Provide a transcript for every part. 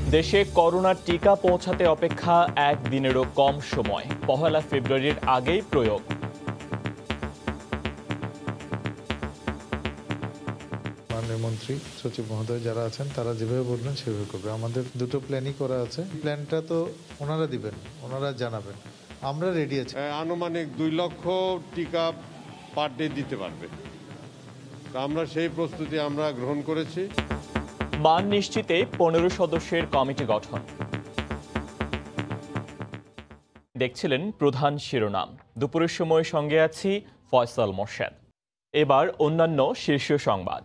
দেশে করোনার টিকা পৌঁছাতে অপেক্ষা একদিনেরও কম সময়। ১ ফেব্রুয়ারির আগেই প্রয়োগ। মাননীয় মন্ত্রী সচিব মহোদয় যারা আছেন তারা যেভাবে বলবেন সেভাবে করবে। আমাদের দুটো প্ল্যানই করা আছে। প্ল্যানটা তো ওনারা দিবেন, ওনারা জানাবেন, আমরা রেডি আছি। আনুমানিক ২ লক্ষ টিকা পার ডে দিতে পারবে। আমরা সেই প্রস্তুতি আমরা গ্রহণ করেছি। মান নিশ্চিতে ১৫ সদস্যের কমিটি গঠন। দেখছিলেন প্রধান শিরোনাম। দুপুরের সময় সঙ্গে আছি ফয়সাল মোর্শেদ। এবার অন্যান্য শীর্ষ সংবাদ।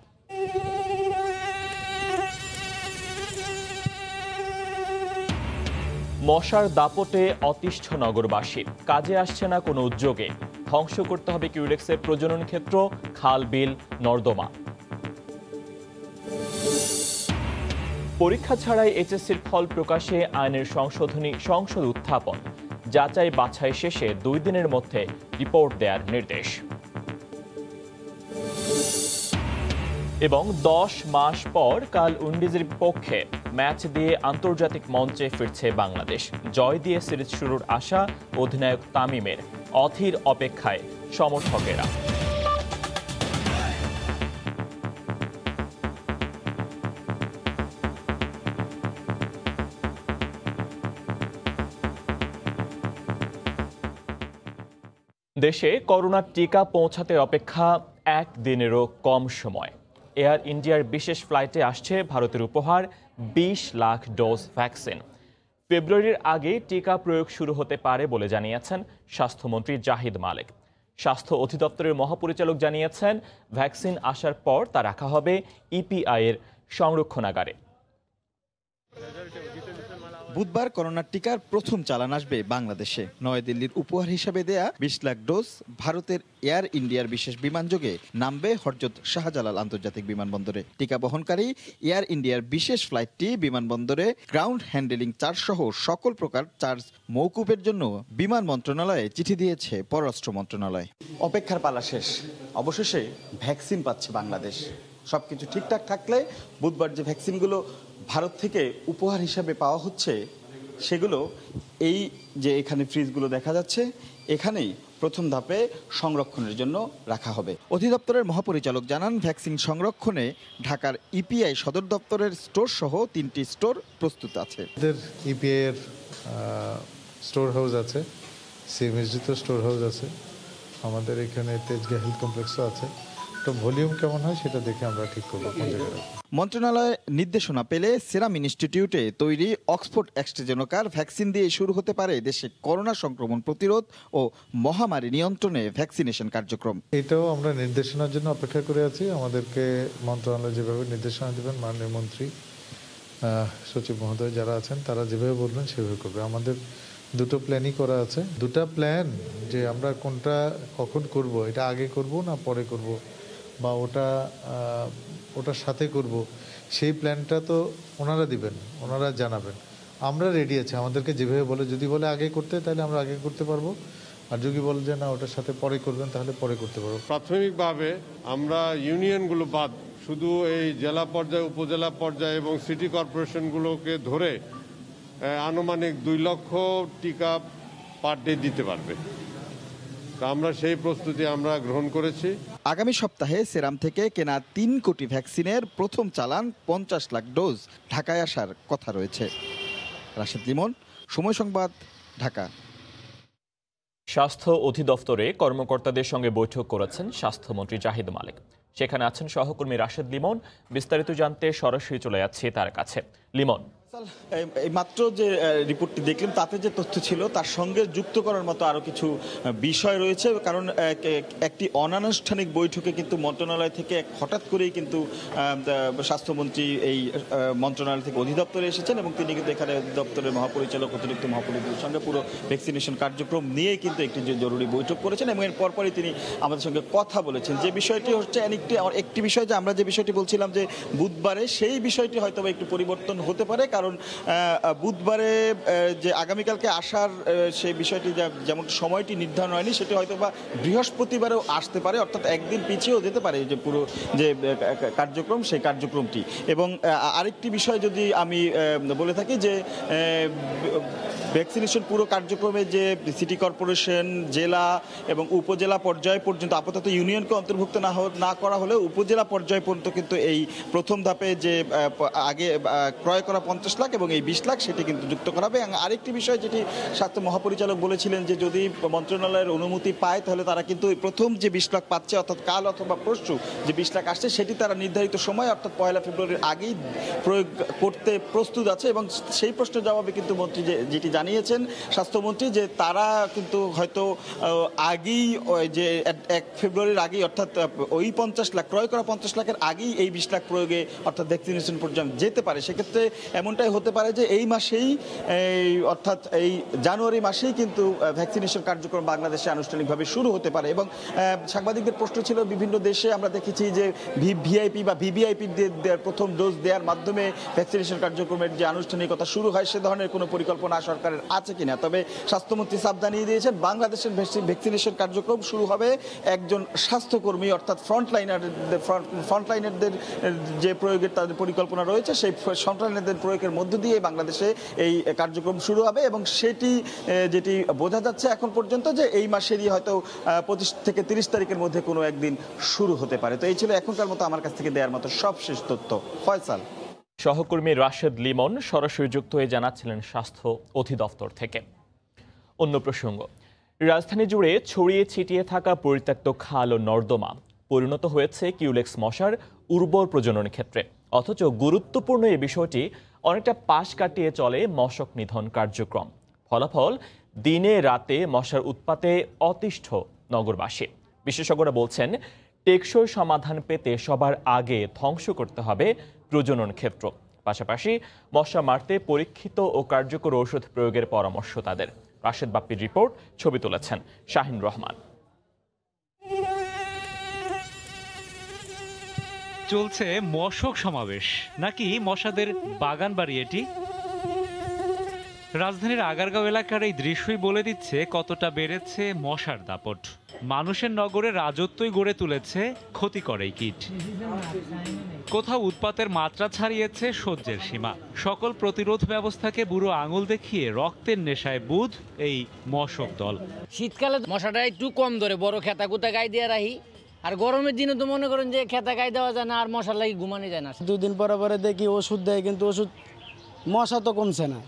মশার দাপটে অতিষ্ঠ নগরবাসী, কাজে আসছে না কোনো উদ্যোগে। ধ্বংস করতে হবে কিউলেক্সের প্রজনন ক্ষেত্র, খাল, বিল, নর্দমা। পরীক্ষা ছাড়াই এইচএসসির ফল প্রকাশে আইনের সংশোধনী, সংসদ উত্থাপন। যাচাই বাছাই শেষে ২ দিনের মধ্যে রিপোর্ট দেওয়ার নির্দেশ। এবং ১০ মাস পর কাল উইন্ডিজের বিপক্ষে ম্যাচ দিয়ে আন্তর্জাতিক মঞ্চে ফিরছে বাংলাদেশ। জয় দিয়ে সিরিজ শুরুর আশা অধিনায়ক তামিমের। অধীর অপেক্ষায় সমর্থকেরা। দেশে করোনার টিকা পৌঁছাতে অপেক্ষা একদিনেরও কম সময়। এয়ার ইন্ডিয়ার বিশেষ ফ্লাইটে আসছে ভারতের উপহার ২০ লাখ ডোজ ভ্যাকসিন। ফেব্রুয়ারির আগে টিকা প্রয়োগ শুরু হতে পারে বলে জানিয়েছেন স্বাস্থ্যমন্ত্রী জাহিদ মালেক। স্বাস্থ্য অধিদপ্তরের মহাপরিচালক জানিয়েছেন, ভ্যাকসিন আসার পর তা রাখা হবে ইপিআই এর সংরক্ষণাগারে। বুধবার করোনার টিকার প্রথম চালান আসবে বাংলাদেশে। নয়াদিল্লির উপহার হিসাবে দেয়া ২০ লাখ ডোজ ভারতের এয়ার ইন্ডিয়ার বিশেষ বিমানযোগে নামবে হযরত শাহজালাল আন্তর্জাতিক বিমানবন্দরে। টিকা বহনকারী এয়ার ইন্ডিয়ার বিশেষ ফ্লাইটটি বিমানবন্দরে গ্রাউন্ড হ্যান্ডেলিং চার্জ সহ সকল প্রকার চার্জ মওকুফের জন্য বিমান মন্ত্রণালয়ে চিঠি দিয়েছে পররাষ্ট্র মন্ত্রণালয়। অপেক্ষার পালা শেষ, অবশেষে ভ্যাকসিন পাচ্ছে বাংলাদেশ। সবকিছু ঠিকঠাক থাকলে বুধবার যে ভ্যাকসিনগুলো ভারত থেকে উপহার হিসাবে পাওয়া হচ্ছে, সেগুলো এই যে এখানে ফ্রিজগুলো দেখা যাচ্ছে, এখানেই প্রথম ধাপে সংরক্ষণের জন্য রাখা হবে। অধিদপ্তরের মহাপরিচালক জানান, ভ্যাকসিন সংরক্ষণে ঢাকার ইপিআই সদর দপ্তরের স্টোর সহ ৩টি স্টোর প্রস্তুত আছে। ইপিআই এর স্টোর হাউস আছে, সিএমএসডিতে স্টোর হাউস আছে, আমাদের এখানে তেজগাঁ হেলথ কমপ্লেক্সও আছে। তো ভলিউম কেমন হয় সেটা দেখে আমরা ঠিক করবো কোন জায়গায়। মন্ত্রণালয়ের নির্দেশনা পেলে সেরাম ইনস্টিটিউটে তৈরি অক্সফোর্ড অ্যাস্ট্রাজেনেকার ভ্যাকসিন দিয়ে শুরু হতে পারে দেশে করোনা সংক্রমণ প্রতিরোধ ও মহামারী নিয়ন্ত্রণে ভ্যাকসিনেশন কার্যক্রম। এটাও আমরা নির্দেশনার জন্য অপেক্ষা করে আছি। আমাদেরকে মন্ত্রণালয় যেভাবে নির্দেশনা দেবেন, মাননীয় মন্ত্রী সচিব মহোদয় যারা আছেন তারা যেভাবে বলবেন সেভাবে করবে। আমাদের দুটো প্ল্যানই করা আছে। দুটা প্ল্যান, যে আমরা কোনটা কখন করব, এটা আগে করব না পরে করব, বা ওটার সাথে করব, সেই প্ল্যানটা তো ওনারা দিবেন, ওনারা জানাবেন। আমরা রেডি আছি। আমাদেরকে যেভাবে বলে, যদি বলে আগে করতে তাহলে আমরা আগে করতে পারবো, আর যদি বলে যে না ওটার সাথে পরে করবেন তাহলে পরে করতে পারবো। প্রাথমিকভাবে আমরা ইউনিয়নগুলো বাদ শুধু এই জেলা পর্যায়ে, উপজেলা পর্যায়ে এবং সিটি কর্পোরেশনগুলোকে ধরে আনুমানিক ২ লক্ষ টিকা পার ডে দিতে পারবে। আমরা সেই প্রস্তুতি আমরা গ্রহণ করেছি। আগামী সপ্তাহে সেরাম থেকে কেনা ৩ কোটি ভ্যাকসিনের প্রথম চালান ৫০ লাখ ডোজ ঢাকায় আসার কথা রয়েছে। রাশেদ লিমন, সময় সংবাদ, ঢাকা। স্বাস্থ্য অধিদপ্তরে কর্মকর্তাদের সঙ্গে বৈঠক করেছেন স্বাস্থ্যমন্ত্রী জাহিদ মালেক। সেখানে আছেন সহকর্মী রাশেদ লিমন। বিস্তারিত জানতে সরাসরি চলে যাচ্ছি তার কাছে। লিমন, এই মাত্র যে রিপোর্টটি দেখলাম তাতে যে তথ্য ছিল তার সঙ্গে যুক্ত করার মতো আরও কিছু বিষয় রয়েছে। কারণ একটি অনানুষ্ঠানিক বৈঠকে কিন্তু মন্ত্রণালয় থেকে হঠাৎ করেই কিন্তু স্বাস্থ্যমন্ত্রী এই মন্ত্রণালয় থেকে অধিদপ্তরে এসেছেন এবং তিনি কিন্তু এখানে অধিদপ্তরের মহাপরিচালক, অতিরিক্ত মহাপরিচালকের সঙ্গে পুরো ভ্যাকসিনেশন কার্যক্রম নিয়েই কিন্তু একটি জরুরি বৈঠক করেছেন এবং এর পরপরই তিনি আমাদের সঙ্গে কথা বলেছেন। যে বিষয়টি হচ্ছে একটি বিষয়, যে আমরা যে বিষয়টি বলছিলাম যে বুধবারে, সেই বিষয়টি হয়তো একটু পরিবর্তন হতে পারে। কারণ বুধবারে যে আগামীকালকে আসার সেই বিষয়টি যেমন সময়টি নির্ধারণ হয়নি, সেটি হয়তো বা বৃহস্পতিবারেও আসতে পারে, অর্থাৎ একদিন পিছিয়েও যেতে পারে যে পুরো যে কার্যক্রম সেই কার্যক্রমটি। এবং আরেকটি বিষয় যদি আমি বলে থাকি যে ভ্যাকসিনেশন পুরো কার্যক্রমে যে সিটি কর্পোরেশন, জেলা এবং উপজেলা পর্যায় পর্যন্ত, আপাতত ইউনিয়নকে অন্তর্ভুক্ত না করা হলেও উপজেলা পর্যায় পর্যন্ত কিন্তু এই প্রথম ধাপে যে আগে ক্রয় করা 50 লাখ এবং এই 20 লাখ সেটি কিন্তু যুক্ত করা হবে। এবং আরেকটি বিষয় যেটি স্বাস্থ্য মহাপরিচালক বলেছিলেন যে যদি মন্ত্রণালয়ের অনুমতি পায় তাহলে তারা কিন্তু প্রথম যে 20 লাখ পাচ্ছে, অর্থাৎ কাল অথবা পরশু যে 20 লাখ আসছে, সেটি তারা নির্ধারিত সময় অর্থাৎ 1 ফেব্রুয়ারির আগেই প্রয়োগ করতে প্রস্তুত আছে। এবং সেই প্রশ্নের জবাবে কিন্তু মন্ত্রী যেটি জানিয়েছেন স্বাস্থ্যমন্ত্রী, যে তারা কিন্তু হয়তো আগেই যে 1 ফেব্রুয়ারির আগেই, অর্থাৎ ওই 50 লাখ ক্রয় করা 50 লাখের আগেই এই 20 লাখ প্রয়োগে অর্থাৎ ভ্যাকসিনেশন পর্যন্ত যেতে পারে। সেক্ষেত্রে এমনটাই হতে পারে যে এই মাসেই অর্থাৎ এই জানুয়ারি মাসেই কিন্তু ভ্যাকসিনেশন কার্যক্রম বাংলাদেশে আনুষ্ঠানিকভাবে শুরু হতে পারে। এবং সাংবাদিকদের প্রশ্ন ছিল, বিভিন্ন দেশে আমরা দেখেছি যে ভিআইপি বা ভিভিআইপি প্রথম ডোজ দেওয়ার মাধ্যমে ভ্যাকসিনেশন কার্যক্রমের যে আনুষ্ঠানিকতা শুরু হয়, সে ধরনের কোনো পরিকল্পনা সরকারের আছে কিনা। তবে স্বাস্থ্যমন্ত্রী সাফ জানিয়ে দিয়েছেন বঙ্গলাদেশের ভ্যাকসিনেশন কার্যক্রম শুরু হবে একজন স্বাস্থ্যকর্মী অর্থাৎ ফ্রন্টলাইনারদের যে প্রয়োগের তাদের পরিকল্পনা রয়েছে, সেই ফ্রন্টলাইনারদের প্রয়োগের মধ্য দিয়ে বাংলাদেশে এই কার্যক্রম শুরু হবে। এবং সেটি যেটি বোঝা যাচ্ছে এখন পর্যন্ত যে এই মাসেরই হয়তো 25 থেকে 30 তারিখের মধ্যে কোনো একদিন শুরু হতে পারে। তো এই ছিল এখনকার মতো আমার কাছ থেকে দেওয়ার মতো সবশেষ তথ্য। ফয়সাল। সহকর্মী রাশেদ লিমন সরাসরি যুক্ত হয়ে জানাচ্ছিলেন স্বাস্থ্য অধিদপ্তর থেকে। অন্য প্রসঙ্গ, রাজধানী জুড়ে ছড়িয়ে ছিটিয়ে থাকা পরিত্যক্ত খাল ও নর্দমা পরিণত হয়েছে কিউলেক্স মশার উর্বর প্রজনন ক্ষেত্রে। অথচ গুরুত্বপূর্ণ এই বিষয়টি অনেকটা পাশ কাটিয়ে চলে মশক নিধন কার্যক্রম। ফলাফল, দিনে রাতে মশার উৎপাতে অতিষ্ঠ নগরবাসী। বিশেষজ্ঞরা বলছেন, টেকসই সমাধান পেতে সবার আগে ধ্বংস করতে হবে প্রজনন ক্ষেত্র। পাশাপাশি মশা মারতে পরীক্ষিত ও কার্যকর ঔষধ প্রয়োগের পরামর্শ তাদের। রাশেদ বাপ্পির রিপোর্ট, ছবি তুলেছেন শাহিন রহমান। চলছে মশক সমাবেশ নাকি মশাদের বাগান বাড়ি এটি? রাজধানীর আগারগাঁও এলাকার এই দৃশ্যই বলে দিচ্ছে কতটা বেড়েছে মশার দাপট। মানুষের নগরে রাজত্বই গড়ে তুলেছে ক্ষতিকর এই কীট। কোথাও উৎপাতের মাত্রা ছাড়িয়েছে সহ্যের সীমা। সকল প্রতিরোধ ব্যবস্থাকে বুড়ো আঙুল দেখিয়ে রক্তের নেশায় বুধ এই মশক দল। শীতকালে মশাটা একটু কম ধরে, বড় খেতা কুতা গায়ে দিয়ে রাখি। আর গরমের দিনে তো মনে করেন যে খেতা গায়ে দেওয়া যায় না, আর মশার লাগি ঘুমানো যায় না। 2 দিন পরে পরে দেখি ওষুধ দেয়, কিন্তু ওষুধ মশা তো কমছে না।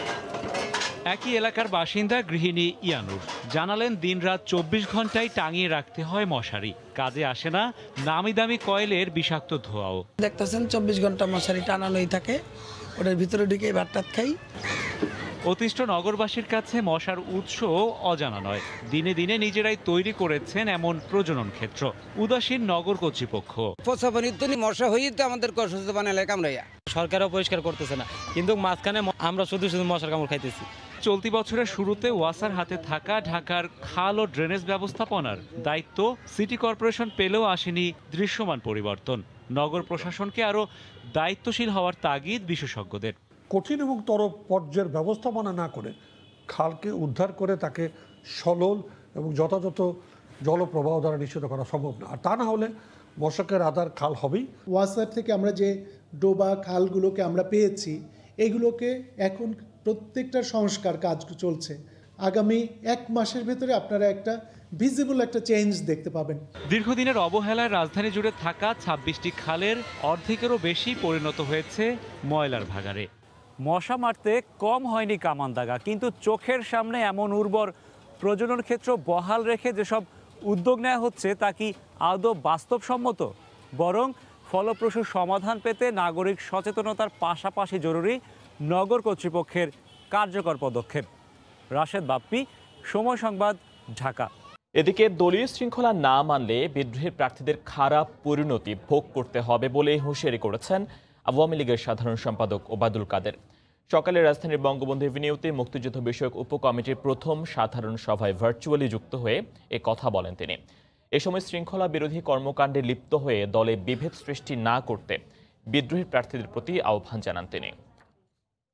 একই এলাকার বাসিন্দা গৃহিণী ইয়ানুর জানালেন, দিনরাত 24 ঘন্টায় টাঙিয়ে রাখতে হয় মশারি। কাজে আসে না নামি দামি কয়েলের বিষাক্ত ধোঁয়াও। দেখতেছেন 24 ঘন্টা মশারি টানানোই থাকে, ওটার ভিতরে ঢুকে ভাত খাই। অতিষ্ঠ নগরবাসীর কাছে মশার উৎস অজানা নয়। দিনে দিনে নিজেরাই তৈরি করেছেন এমন প্রজনন ক্ষেত্র। উদাসীন নগর কর্তৃপক্ষ। মশা হয়ে তো আমাদের কষ্ট বানালে কামড়াইয়া। সরকারও পরিষ্কার করতেছে না, কিন্তু মাঝখানে আমরা শুধু মশার কামড় খাইতেছি। চলতি বছরের শুরুতে ওয়াসার হাতে থাকা ঢাকার খাল ও ড্রেনেজ ব্যবস্থাপনার দায়িত্ব সিটি কর্পোরেশন পেলেও আসেনি দৃশ্যমান পরিবর্তন। নগর প্রশাসনকে আরও দায়িত্বশীল হওয়ার তাগিদ বিশেষজ্ঞদের। কঠিন এবং তরল পর্যায়ের ব্যবস্থাপনা না করে খালকে উদ্ধার করে তাকে সলল এবং যথাযথ জলপ্রবাহ দ্বারা নিশ্চিত করা সম্ভব না। আর তা না হলে মশকের আধার খাল হবেই। ওয়াসার থেকে আমরা যে ডোবা খালগুলোকে আমরা পেয়েছি, এগুলোকে এখন প্রত্যেকটার সংস্কার কাজ চলছে। আগামী 1 মাসের ভেতরে আপনারা একটা ভিজিবল একটা চেঞ্জ দেখতে পাবেন। দীর্ঘদিনের অবহেলায় রাজধানী জুড়ে থাকা 26টি খালের অর্ধেকেরও বেশি পরিণত হয়েছে ময়লার ভাগাড়ে। মশা মারতে কম হয়নি কামান দাগা, কিন্তু চোখের সামনে এমন উর্বর প্রজনন ক্ষেত্র বহাল রেখে যেসব উদ্যোগ নেওয়া হচ্ছে তা কি আদৌ বাস্তবসম্মত? বরং ফলপ্রসূ সমাধান পেতে নাগরিক সচেতনতার পাশাপাশি জরুরি নগর কর্তৃপক্ষের কার্যকর পদক্ষেপ। রাশেদ বাপ্পি, সময় সংবাদ, ঢাকা। এদিকে দলীয় শৃঙ্খলা না মানলে বিদ্রোহী প্রার্থীদের খারাপ পরিণতি ভোগ করতে হবে বলে হুঁশিয়ারি করেছেন আওয়ামী লীগের সাধারণ সম্পাদক ওবায়দুল কাদের। সকালে রাজধানীর বঙ্গবন্ধু এভিনিউতে মুক্তিযুদ্ধ বিষয়ক উপকমিটির প্রথম সাধারণ সভায় ভার্চুয়ালি যুক্ত হয়ে এ কথা বলেন তিনি। এ সময় শৃঙ্খলা বিরোধী কর্মকাণ্ডে লিপ্ত হয়ে দলে বিভেদ সৃষ্টি না করতে বিদ্রোহী প্রার্থীদের প্রতি আহ্বান জানান তিনি।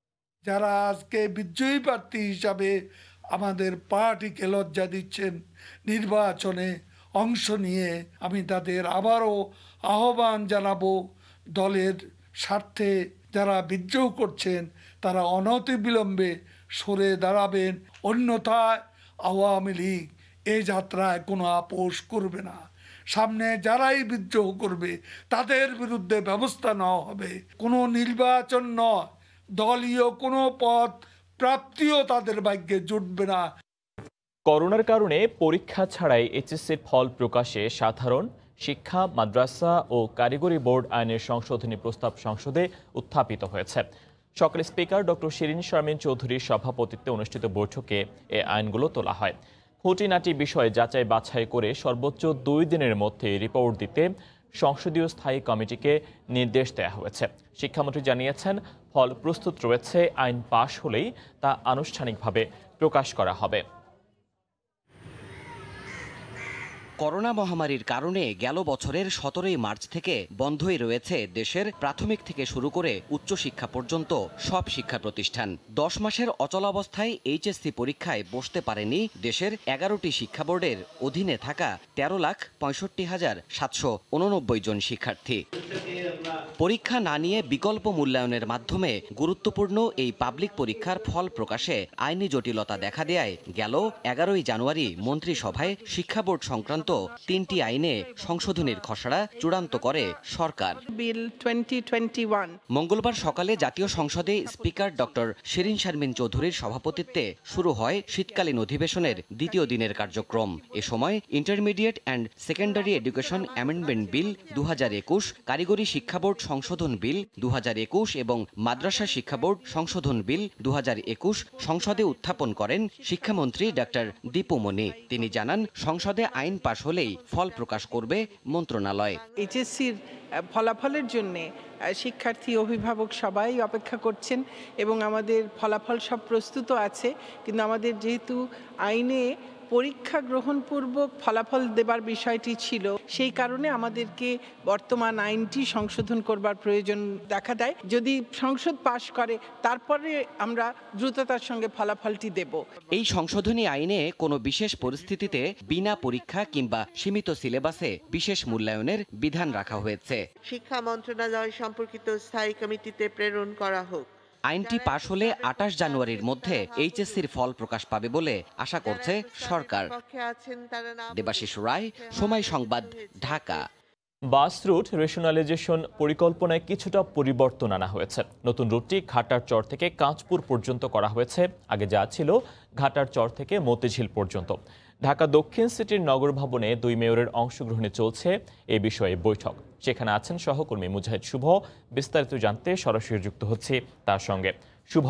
যারা আজকে বিজয়ী প্রার্থী হিসাবে আমাদের পার্টিকে লজ্জা দিচ্ছেন নির্বাচনে অংশ নিয়ে, আমি তাদের আবারও আহ্বান জানাবো, দলের স্বার্থে যারা বিদ্রোহ করছেন তারা অনতিবিলম্বে সরে দাঁড়াবেন, অন্যথায় আওয়ামী লীগ এই যাত্রায় কোনো আপোষ করবে না। সামনে যারাই বিদ্রোহ করবে তাদের বিরুদ্ধে ব্যবস্থা নেওয়া হবে। কোনো নির্বাচন নয়, দলীয় কোনো পদ প্রাপ্তিও তাদের ভাগ্যে জুটবে না। করোনার কারণে পরীক্ষা ছাড়াই এইচএসসির ফল প্রকাশে সাধারণ শিক্ষা, মাদ্রাসা ও কারিগরি বোর্ড আইনের সংশোধনী প্রস্তাব সংসদে উত্থাপিত হয়েছে। সকালে স্পিকার ডক্টর শিরিন শারমিন চৌধুরীর সভাপতিত্বে অনুষ্ঠিত বৈঠকে এ আইনগুলো তোলা হয়। খুঁটিনাটি বিষয়ে যাচাই বাছাই করে সর্বোচ্চ 2 দিনের মধ্যে রিপোর্ট দিতে সংসদীয় স্থায়ী কমিটিকে নির্দেশ দেওয়া হয়েছে। শিক্ষামন্ত্রী জানিয়েছেন, ফল প্রস্তুত রয়েছে, আইন পাশ হলেই তা আনুষ্ঠানিকভাবে প্রকাশ করা হবে। করোনা মহামারীর কারণে গেল বছরের 17 মার্চ থেকে বন্ধই রয়েছে দেশের প্রাথমিক থেকে শুরু করে উচ্চশিক্ষা পর্যন্ত সব শিক্ষা প্রতিষ্ঠান। 10 মাসের অচলাবস্থায় এইচএসসি পরীক্ষায় বসতে পারেনি দেশের 11টি শিক্ষা বোর্ডের অধীনে থাকা 13,65,789 জন শিক্ষার্থী। পরীক্ষা না নিয়ে বিকল্প মূল্যায়নের মাধ্যমে গুরুত্বপূর্ণ এই পাবলিক পরীক্ষার ফল প্রকাশে আইনি জটিলতা দেখা দেয় গেল 11 জানুয়ারি মন্ত্রিসভায় শিক্ষা বোর্ড সংক্রান্ত 3টি আইনে সংশোধনীর খসড়া চূড়ান্ত করে সরকার। বিল 2021 মঙ্গলবার সকালে জাতীয় সংসদে স্পিকার ডক্টর শিরিন শারমিন চৌধুরীর সভাপতিত্বে শুরু হয় শীতকালীন অধিবেশনের দ্বিতীয় দিনের কার্যক্রম। এ সময় intermediate and secondary education amendment bill 2021, কারিগরি শিক্ষা বোর্ড সংশোধন বিল 2021 এবং মাদ্রাসা শিক্ষা বোর্ড সংশোধন বিল 2021 সংসদে উত্থাপন করেন শিক্ষামন্ত্রী ডক্টর দীপু মনি। তিনি জানান, সংসদে আইন পাশ হলেই ফল প্রকাশ করবে মন্ত্রণালয়। এইচএসসির ফলাফলের জন্য শিক্ষার্থী, অভিভাবক সবাই অপেক্ষা করছেন এবং আমাদের ফলাফল সব প্রস্তুত আছে, কিন্তু আমাদের যেহেতু আইনে পরীক্ষা গ্রহণপূর্বক ফলাফল দেবার বিষয়টি ছিল, সেই কারণে আমাদেরকে বর্তমান আইনটি সংশোধন করবার প্রয়োজন দেখা দেয়। যদি সংসদ পাশ করে তারপরে আমরা দ্রুততার সঙ্গে ফলাফলটি দেব। এই সংশোধনী আইনে কোনো বিশেষ পরিস্থিতিতে বিনা পরীক্ষা কিংবা সীমিত সিলেবাসে বিশেষ মূল্যায়নের বিধান রাখা হয়েছে। শিক্ষা মন্ত্রণালয় সম্পর্কিত স্থায়ী কমিটিতে প্রেরণ করা হোক। আইনটি পাশ হলে 28 জানুয়ারির মধ্যে এইচএসসির ফল প্রকাশ পাবে বলে আশা করছে সরকার। দেবাশিস রায়, সময় সংবাদ, ঢাকা। বাস রুট রেশনালাইজেশন পরিকল্পনায় কিছুটা পরিবর্তন আনা হয়েছে। নতুন রুটটি ঘাটার চর থেকে কাঁচপুর পর্যন্ত করা হয়েছে। আগে যা ছিল ঘাটার চর থেকে মতিঝিল পর্যন্ত। ঢাকা দক্ষিণ সিটির নগর ভবনে 2 মেয়রের অংশগ্রহণে চলছে এ বিষয়ে বৈঠক। সেখানে আছেন সহকর্মী মুজাহিদ শুভ। বিস্তারিত জানতে সরাসরি যুক্ত হচ্ছে তার সঙ্গে। শুভ,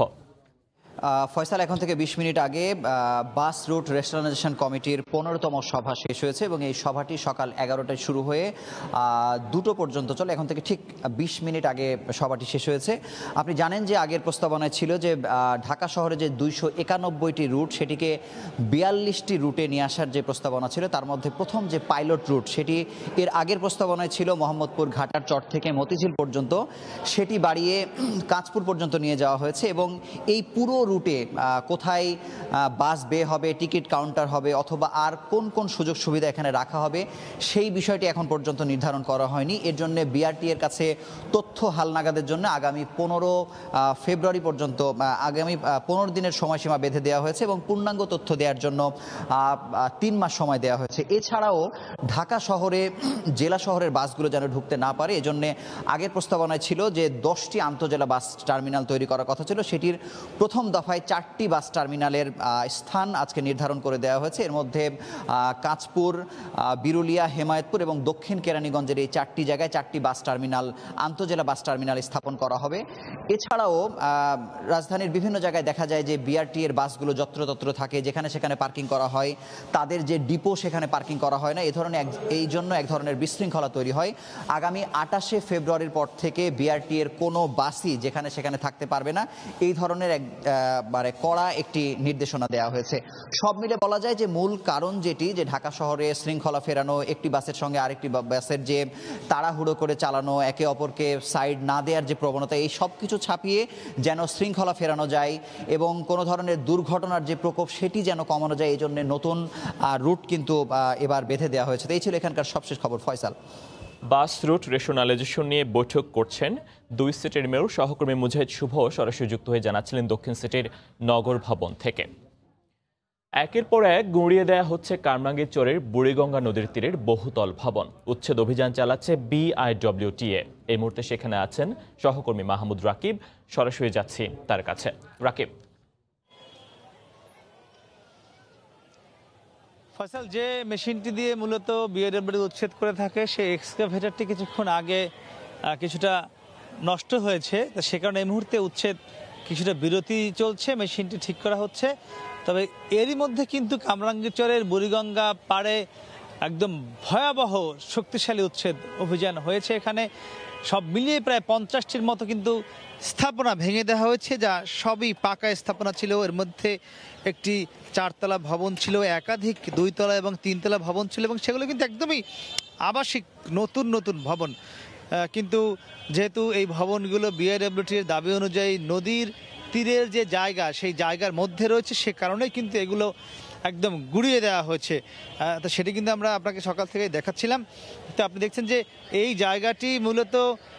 ফয়সাল, এখন থেকে 20 মিনিট আগে বাস রুট রেশনালাইজেশন কমিটির 15তম সভা শেষ হয়েছে এবং এই সভাটি সকাল 11টায় শুরু হয়ে 2টো পর্যন্ত চলে। এখন থেকে ঠিক 20 মিনিট আগে সভাটি শেষ হয়েছে। আপনি জানেন যে আগের প্রস্তাবনায় ছিল যে ঢাকা শহরে যে 291টি রুট, সেটিকে 42টি রুটে নিয়ে আসার যে প্রস্তাবনা ছিল, তার মধ্যে প্রথম যে পাইলট রুট, সেটি এর আগের প্রস্তাবনায় ছিল মোহাম্মদপুর ঘাটার চর থেকে মতিঝিল পর্যন্ত, সেটি বাড়িয়ে কাঁচপুর পর্যন্ত নিয়ে যাওয়া হয়েছে এবং এই পুরো রুটে কোথায় বাস বে হবে, টিকিট কাউন্টার হবে, অথবা আর কোন কোন সুযোগ সুবিধা এখানে রাখা হবে, সেই বিষয়টি এখন পর্যন্ত নির্ধারণ করা হয়নি। এর জন্য বিআরটি এর কাছে তথ্য হালনাগাদের জন্য আগামী 15 ফেব্রুয়ারি পর্যন্ত, আগামী 15 দিনের সময়সীমা বেঁধে দেওয়া হয়েছে এবং পূর্ণাঙ্গ তথ্য দেওয়ার জন্য 3 মাস সময় দেওয়া হয়েছে। এছাড়াও ঢাকা শহরে জেলা শহরের বাসগুলো যেন ঢুকতে না পারে, এজন্য আগের প্রস্তাবনায় ছিল যে 10টি আন্তজেলা বাস টার্মিনাল তৈরি করার কথা ছিল, সেটির প্রথম দফায় 4টি বাস টার্মিনালের স্থান আজকে নির্ধারণ করে দেওয়া হয়েছে। এর মধ্যে কাঁচপুর, বিরুলিয়া, হেমায়েতপুর এবং দক্ষিণ কেরানীগঞ্জের এই 4টি জায়গায় 4টি বাস টার্মিনাল, আন্তজেলা বাস টার্মিনাল স্থাপন করা হবে। এছাড়াও রাজধানীর বিভিন্ন জায়গায় দেখা যায় যে বিআরটি এর বাসগুলো যত্রতত্র থাকে, যেখানে সেখানে পার্কিং করা হয়, তাদের যে ডিপো সেখানে পার্কিং করা হয় না। এই জন্য এক ধরনের বিশৃঙ্খলা তৈরি হয়। আগামী 28শে ফেব্রুয়ারির পর থেকে বিআরটি এর কোনো বাসই যেখানে সেখানে থাকতে পারবে না। এই ধরনের মানে কড়া একটি নির্দেশনা দেওয়া হয়েছে। সব মিলে বলা যায় যে মূল কারণ যেটি, যে ঢাকা শহরে শৃঙ্খলা ফেরানো, একটি বাসের সঙ্গে আরেকটি বাসের যে তাড়াহুড়ো করে চালানো, একে অপরকে সাইড না দেওয়ার যে প্রবণতা, এই সব কিছু ছাপিয়ে যেন শৃঙ্খলা ফেরানো যায় এবং কোনো ধরনের দুর্ঘটনার যে প্রকোপ সেটি যেন কমানো যায়, এই জন্য নতুন রুট কিন্তু এবার বেঁধে দেওয়া হয়েছে। এই ছিল এখানকার সবশেষ খবর। ফয়সাল। বাস রুট রেশনালাইজেশন নিয়ে বৈঠক করছেন 2 সিটির মেয়র সহকর্মী মুজাহিদ শুভ সরাসরি যুক্ত হয়ে জানাচ্ছিলেন দক্ষিণ সিটির নগর ভবন থেকে। একের পর এক গুঁড়িয়ে দেয়া হচ্ছে কামরাঙ্গীরচরের বুড়িগঙ্গা নদীর তীরের বহুতল ভবন। উচ্ছেদ অভিযান চালাচ্ছে BIWTA। এই মুহূর্তে সেখানে আছেন সহকর্মী মাহমুদ রাকিব, সরাসরি যাচ্ছি তার কাছে। রাকিব। ফয়সাল, যে মেশিনটি দিয়ে মূলত বিআইডব্লিউ উচ্ছেদ করে থাকে সেই এক্সকাভেটরটি কিছুক্ষণ আগে কিছুটা নষ্ট হয়েছে, সে কারণে এই মুহূর্তে উচ্ছেদ কিছুটা বিরতি চলছে, মেশিনটি ঠিক করা হচ্ছে। তবে এরই মধ্যে কিন্তু কামরাঙ্গীরচরের বুড়িগঙ্গা পাড়ে একদম ভয়াবহ শক্তিশালী উচ্ছেদ অভিযান হয়েছে। এখানে সব মিলিয়ে প্রায় 50টির মতো কিন্তু স্থাপনা ভেঙে দেওয়া হয়েছে, যা সবই পাকা স্থাপনা ছিল। এর মধ্যে একটি 4তলা ভবন ছিল, একাধিক 2তলা এবং 3তলা ভবন ছিল, এবং সেগুলো কিন্তু একদমই আবাসিক নতুন নতুন ভবন। কিন্তু যেহেতু এই ভবনগুলো বিআইডব্লিউটির দাবি অনুযায়ী নদীর তীরের যে জায়গা সেই জায়গার মধ্যে রয়েছে, সে কারণেই কিন্তু এগুলো একদম গুড়িয়ে দেওয়া হয়েছে। তো সেটি কিন্তু আমরা আপনাকে সকাল থেকে দেখাচ্ছিলাম। তো আপনি দেখছেন যে এই জায়গাটি মূলত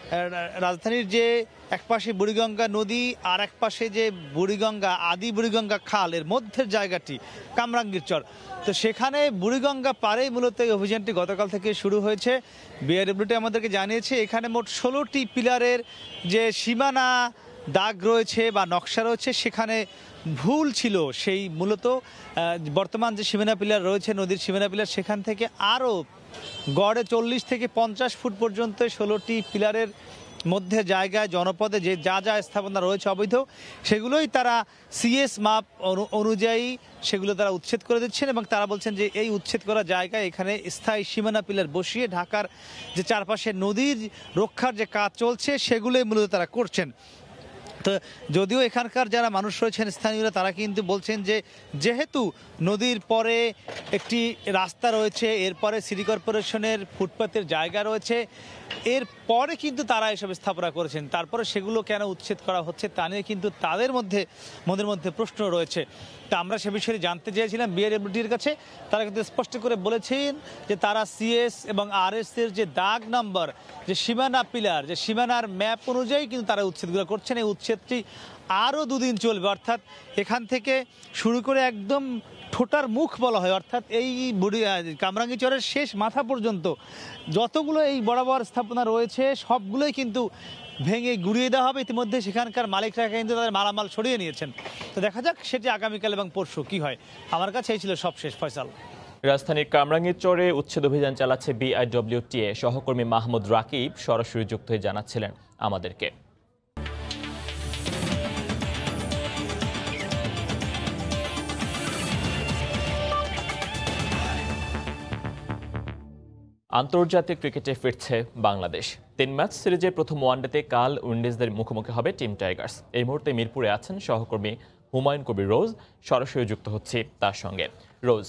রাজধানীর যে একপাশে বুড়িগঙ্গা নদী আর এক পাশে যে বুড়িগঙ্গা আদি বুড়িগঙ্গা খাল, এর মধ্যের জায়গাটি কামরাঙ্গীরচর। তো সেখানে বুড়িগঙ্গা পাড়েই মূলত এই অভিযানটি গতকাল থেকে শুরু হয়েছে। বিআইডব্লিউটি আমাদেরকে জানিয়েছে এখানে মোট 16টি পিলারের যে সীমানা দাগ রয়েছে বা নকশা রয়েছে সেখানে ভুল ছিল। সেই মূলত বর্তমান যে সীমানা পিলার রয়েছে, নদীর সীমানা পিলার, সেখান থেকে আরও গড়ে 40 থেকে 50 ফুট পর্যন্ত 16টি পিলারের মধ্যে জায়গায় জনপদে যে যা যা স্থাপনা রয়েছে অবৈধ, সেগুলোই তারা সিএস মাপ অনুযায়ী সেগুলো তারা উচ্ছেদ করে দিচ্ছেন। এবং তারা বলছেন যে এই উচ্ছেদ করা জায়গায় এখানে স্থায়ী সীমানা পিলার বসিয়ে ঢাকার যে চারপাশে নদীর রক্ষার যে কাজ চলছে সেগুলোই মূলত তারা করছেন। তো যদিও এখানকার যারা মানুষ রয়েছেন স্থানীয়রা, তারা কিন্তু বলছেন যে যেহেতু নদীর পরে একটি রাস্তা রয়েছে, এরপরে সিটি কর্পোরেশনের ফুটপাতের জায়গা রয়েছে, এরপরে কিন্তু তারা এসব স্থাপনা করেছেন, তারপরে সেগুলো কেন উচ্ছেদ করা হচ্ছে তা নিয়ে কিন্তু তাদের মধ্যে প্রশ্ন রয়েছে। তা আমরা সে বিষয়ে জানতে চেয়েছিলাম বিআইডব্লিউটির কাছে। তারা কিন্তু স্পষ্ট করে বলেছেন যে তারা সিএস এবং আরএস এর যে দাগ নাম্বার, যে সীমানা পিলার, যে সীমানার ম্যাপ অনুযায়ী কিন্তু তারা উচ্ছেদগুলো করছেন। এই উচ্ছেদটি আরও 2 দিন চলবে, অর্থাৎ এখান থেকে শুরু করে একদম ঠোঁটার মুখ বলা হয়, অর্থাৎ এই কামরাঙ্গীরচরের শেষ মাথা পর্যন্ত যতগুলো এই বরাবর স্থাপনা রয়েছে সবগুলোই কিন্তু ভেঙে গুড়িয়ে দেওয়া হবে। ইতিমধ্যে সেখানকার মালিকরা কিন্তু তাদের মালামাল সরিয়ে নিয়েছেন। তো দেখা যাক সেটি আগামীকাল এবং পরশু কি হয়। আমার কাছে এই ছিল সবশেষ। ফয়সাল। রাজধানীর কামরাঙ্গীরচরে উচ্ছেদ অভিযান চালাচ্ছে BIWTA। সহকর্মী মাহমুদ রাকিব সরাসরি যুক্ত হয়ে জানাচ্ছিলেন আমাদেরকে। আন্তর্জাতিক ক্রিকেটে ফিরছে বাংলাদেশ। 3 ম্যাচ সিরিজের প্রথম ওয়ানডেতে কাল উইন্ডিজদের মুখোমুখি হবে টিম টাইগার্স। এই মুহূর্তে মিরপুরে আছেন সহকর্মী হুমায়ুন কবির রোজ, সরাসরি যুক্ত হচ্ছে তার সঙ্গে। রোজ।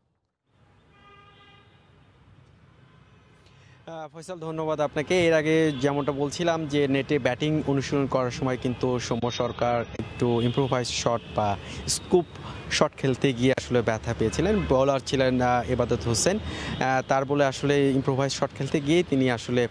ফয়সাল, ধন্যবাদ আপনাকে। এর আগে যেমনটা বলছিলাম যে নেটে ব্যাটিং অনুশীলন করার সময় কিন্তু সৌম্য সরকার একটু ইম্প্রোভাইজ শট বা স্কুপ শট খেলতে গিয়ে আসলে ব্যথা পেয়েছিলেন। বোলার ছিলেন এবাদত হোসেন, তার বলে আসলে ইম্প্রোভাইজ শট খেলতে গিয়ে তিনি আসলে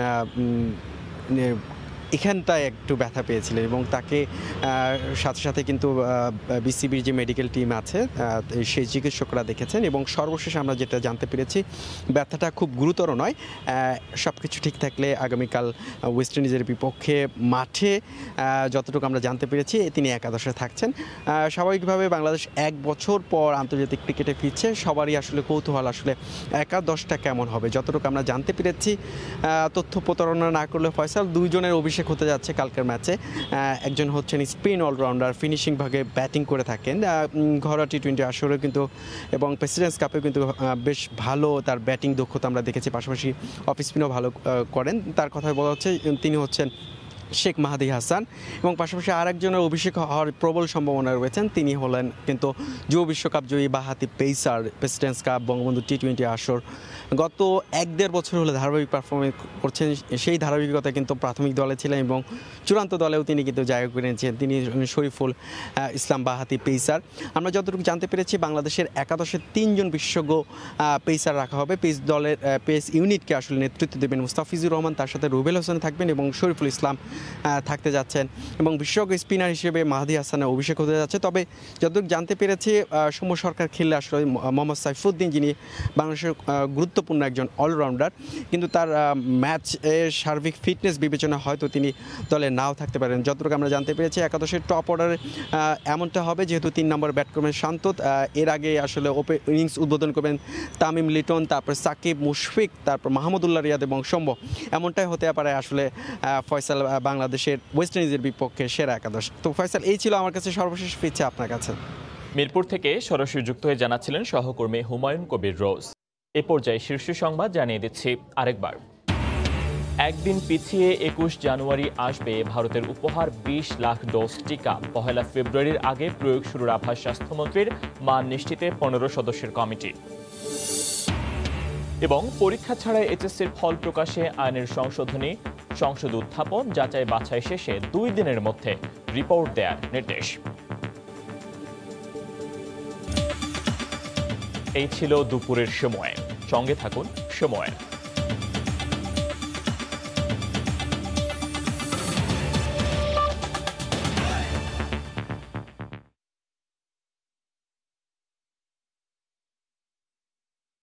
এখানটায় একটু ব্যথা পেয়েছিলেন এবং তাকে সাথে সাথে কিন্তু বিসিবির যে মেডিকেল টিম আছে সেই চিকিৎসকরা দেখেছেন এবং সর্বশেষ আমরা যেটা জানতে পেরেছি ব্যথাটা খুব গুরুতর নয়। সব কিছু ঠিক থাকলে আগামীকাল ওয়েস্ট ইন্ডিজের বিপক্ষে মাঠে যতটুকু আমরা জানতে পেরেছি তিনি একাদশে থাকছেন। স্বাভাবিকভাবে বাংলাদেশ 1 বছর পর আন্তর্জাতিক ক্রিকেটে ফিরছে, সবারই আসলে কৌতূহল আসলে একাদশটা কেমন হবে। যতটুকু আমরা জানতে পেরেছি, তথ্য প্রতারণা না করলে ফয়সাল, 2 জনের অভিষেক হতে যাচ্ছে কালকের ম্যাচে। একজন হচ্ছেন স্পিন অলরাউন্ডার, ফিনিশিং ভাগে ব্যাটিং করে থাকেন, ঘরোয়া টি20 আসরেও কিন্তু এবং প্রেসিডেন্টস কাপেও কিন্তু বেশ ভালো তার ব্যাটিং দক্ষতা আমরা দেখেছি, পাশাপাশি অফ স্পিনও ভালো করেন। তার কথা বলা হচ্ছে তিনি হচ্ছেন শেখ মাহাদি হাসান এবং পাশাপাশি আরেকজনের অভিষেক হওয়ার প্রবল সম্ভাবনা রয়েছেন, তিনি হলেন কিন্তু যুব বিশ্বকাপ জয়ী বাঁহাতি পেসার, প্রেসিডেন্টস কাপ, বঙ্গবন্ধু টি-20 আসর গত 1-1.5 বছর হলে ধারাবাহিক পারফরমেন্স করছেন। সেই ধারাবাহিকতা কিন্তু প্রাথমিক দলে ছিলেন এবং চূড়ান্ত দলেও তিনি কিন্তু জায়গা করে নিয়েছেন। তিনি শরীফুল ইসলাম বাঁহাতি পেসার। আমরা যতটুকু জানতে পেরেছি বাংলাদেশের একাদশে 3 জন বিশেষজ্ঞ পেসার রাখা হবে। পেস ইউনিটকে আসলে নেতৃত্ব দেবেন মুস্তাফিজুর রহমান, তার সাথে রুবেল হোসেন থাকবেন এবং শরীফুল ইসলাম থাকতে যাচ্ছেন এবং বিশেষজ্ঞ স্পিনার হিসেবে মাহাদি হাসানের অভিষেক হতে যাচ্ছে। তবে যতটুকু জানতে পেরেছি সৌম্য সরকার খেললে আসলে মোহাম্মদ সাইফুদ্দিন, যিনি বাংলাদেশের গুরুত্বপূর্ণ একজন অলরাউন্ডার, কিন্তু তার ম্যাচের সার্বিক ফিটনেস বিবেচনা হয়তো তিনি দলে নাও থাকতে পারেন। যতটুকু আমরা জানতে পেরেছি একাদশের টপ অর্ডারে এমনটা হবে, যেহেতু 3 নম্বর ব্যাট করবেন শান্তত, এর আগে আসলে ইনিংস উদ্বোধন করবেন তামিম লিটন, তারপর সাকিব, মুশফিক, তারপর মাহমুদুল্লাহ রিয়াদ এবং সৌম্য। এমনটাই হতে পারে আসলে ফয়সাল বাংলাদেশের ওয়েস্ট ইন্ডিজের বিপক্ষে সেরা একাদশ। তো ফয়সাল, এই ছিল আমার কাছে সর্বশেষ, ফিরছে আপনার কাছে। মিরপুর থেকে সরাসরি যুক্ত হয়ে জানাচ্ছিলেন সহকর্মী হুমায়ুন কবির রোজ। এ পর্যায়ে শীর্ষ সংবাদ জানিয়ে দিচ্ছি আরেকবার। একদিন পিছিয়ে 21 জানুয়ারি আসবে ভারতের উপহার 20 লাখ ডোজ টিকা। 1 ফেব্রুয়ারির আগে প্রয়োগ শুরুর আভাস স্বাস্থ্যমন্ত্রীর, মান নিশ্চিতে 15 সদস্যের কমিটি। এবং পরীক্ষা ছাড়াই এইচএসসির ফল প্রকাশে আইনের সংশোধনী, সংসদ উত্থাপন, যাচাই বাছাই শেষে 2 দিনের মধ্যে রিপোর্ট দেওয়ার নির্দেশ। এই ছিল দুপুরের সময়। সঙ্গে থাকুন সময়ের।